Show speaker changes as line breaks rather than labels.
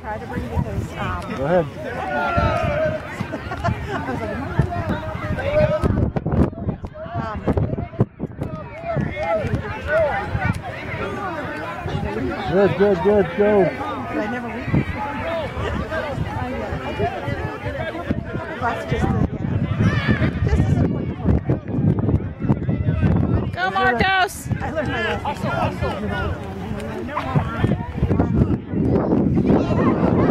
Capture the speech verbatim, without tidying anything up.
try to bring because. Um,
Go ahead.
I was like, um,
Good, good, good, go.
I never read. That's just the, yeah. Just as important for you.
Go, Marcos!
I learned my lesson.